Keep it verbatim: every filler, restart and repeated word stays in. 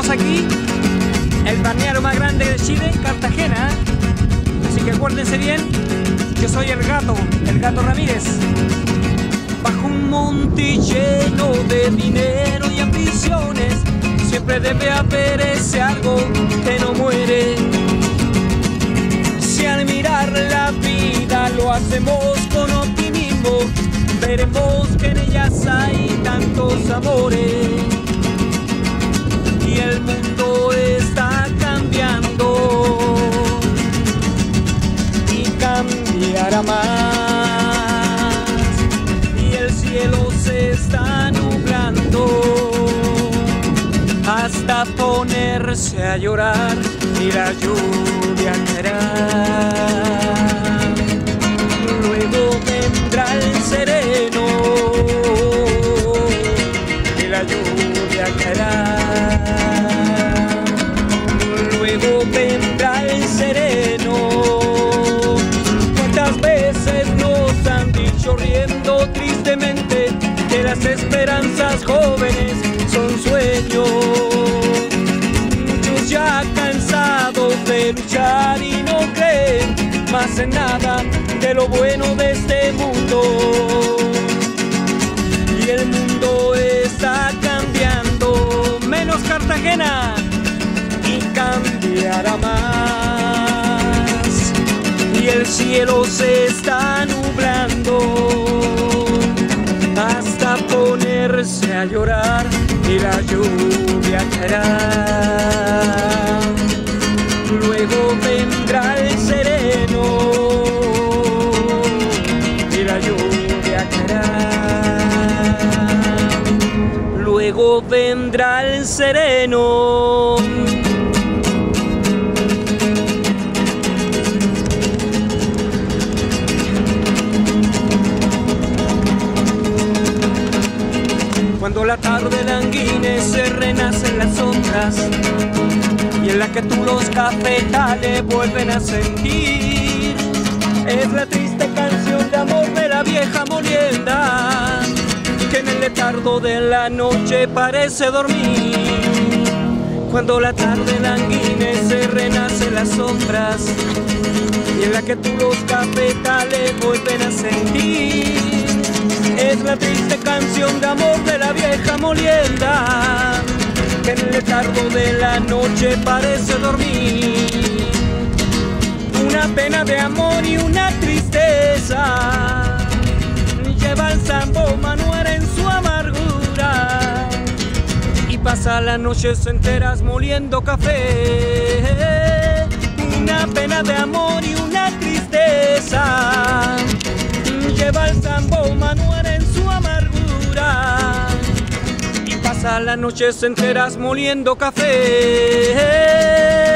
estamos aquí, el balneario más grande de Chile, Cartagena. Así que acuérdense bien, yo soy el gato, el gato Ramírez. Bajo un monte lleno de dinero y ambiciones, siempre debe haber ese algo que no muere. Si al mirar la vida lo hacemos con optimismo, veremos que en ellas hay tantos amores. Y el mundo está cambiando y cambiará más. Y el cielo se está nublando hasta ponerse a llorar y la lluvia caerá. Luego vendrá el sereno y la lluvia caerá. Luego vendrá el sereno. ¿Cuántas veces nos han dicho riendo tristemente que las esperanzas jóvenes son sueños? Muchos ya cansados de luchar y no creen más en nada de lo bueno de este mundo. Y el mundo está cambiando, menos Cartagena, y cambiará más. Y el cielo se está nublando hasta ponerse a llorar y la lluvia caerá. Luego vendrá el sereno y la lluvia caerá. Luego vendrá el sereno. Cuando la tarde languidece, renacen las sombras y en la que tú los cafetales vuelven a sentir. Es la triste canción de amor de la vieja molienda que en el letargo de la noche parece dormir. Cuando la tarde languidece, renacen las sombras y en la que tú los cafetales vuelven a sentir. Es la triste canción de amor de la vieja molienda que en el letargo de la noche parece dormir. Una pena de amor y una tristeza lleva el Sambo Manuel en su amargura y pasa las noches enteras moliendo café. Una pena de amor y una tristeza lleva el Sambo Manuel en su amargura y pasa las noches enteras moliendo café.